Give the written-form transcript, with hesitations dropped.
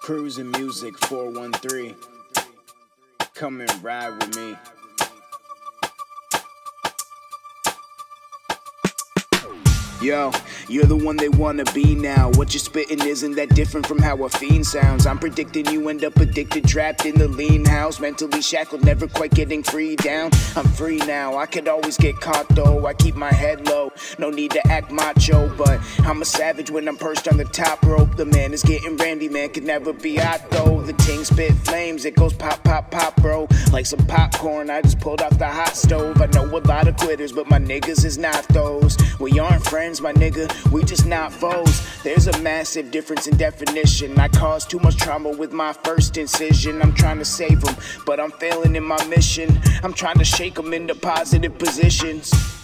Krusin Music 413. Come and ride with me. Yo, you're the one they wanna be now. What you're spitting isn't that different from how a fiend sounds. I'm predicting you end up addicted, trapped in the lean house, mentally shackled, never quite getting free down. I'm free now, I could always get caught though. I keep my head low, no need to act macho, but I'm a savage when I'm perched on the top rope. The man is getting randy, man, could never be hot though. The ting spit flames, it goes pop, pop, pop, bro. Like some popcorn, I just pulled off the hot stove. I know a lot of quitters, but my niggas is not those. We aren't friends, my nigga, we just not foes. There's a massive difference in definition. I caused too much trauma with my first incision. I'm trying to save them, but I'm failing in my mission. I'm trying to shake them into positive positions.